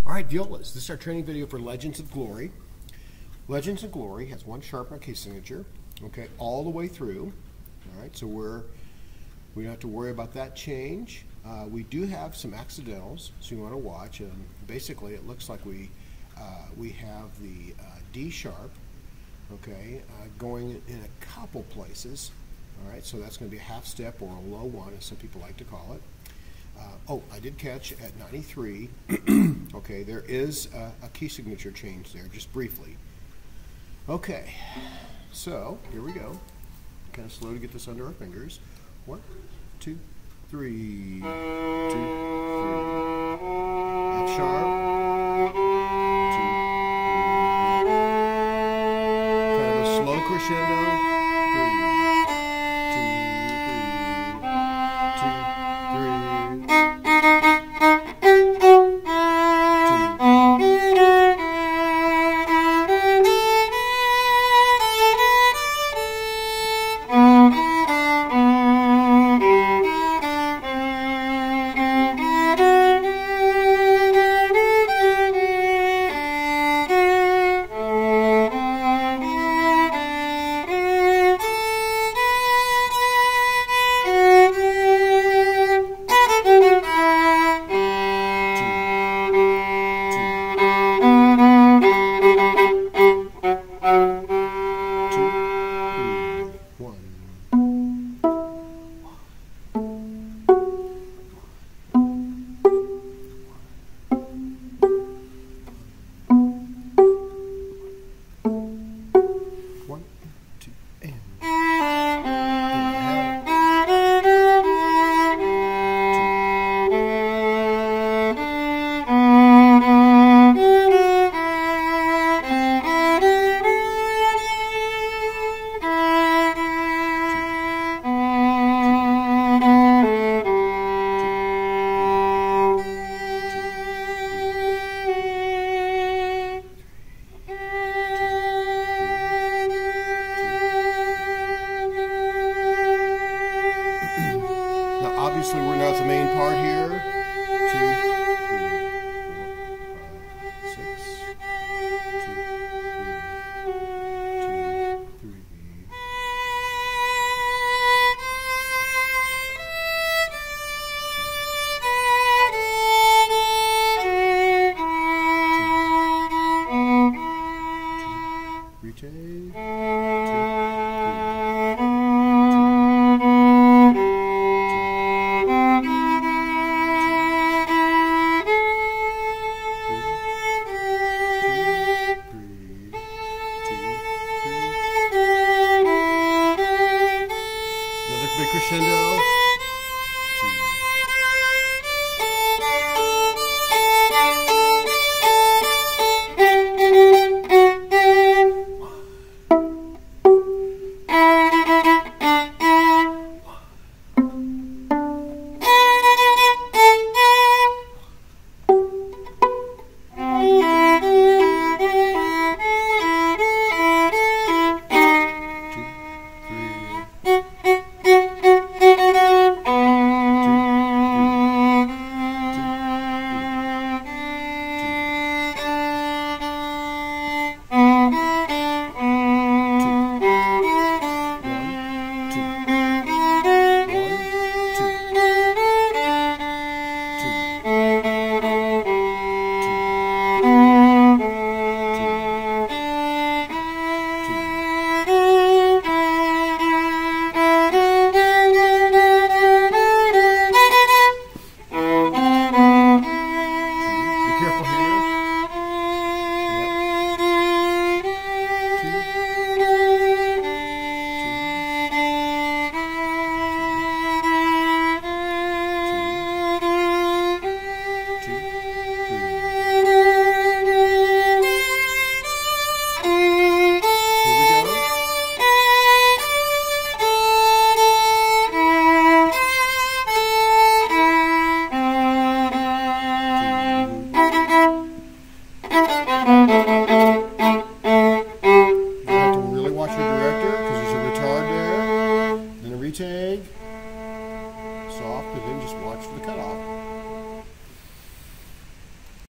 All right, violas. This is our training video for Legends of Glory. Legends of Glory has one sharp on key signature, okay, all the way through. All right, so we don't have to worry about that change. We do have some accidentals, so you want to watch. And basically, it looks like we have the D sharp, okay, going in a couple places. All right, so that's going to be a half step or a low one, as some people like to call it. Oh, I did catch at 93. Okay, there is a key signature change there, just briefly. Okay, so here we go. Kind of slow to get this under our fingers. 1, 2, 3, 2, 3. F sharp. 2, 3. Kind of a slow crescendo.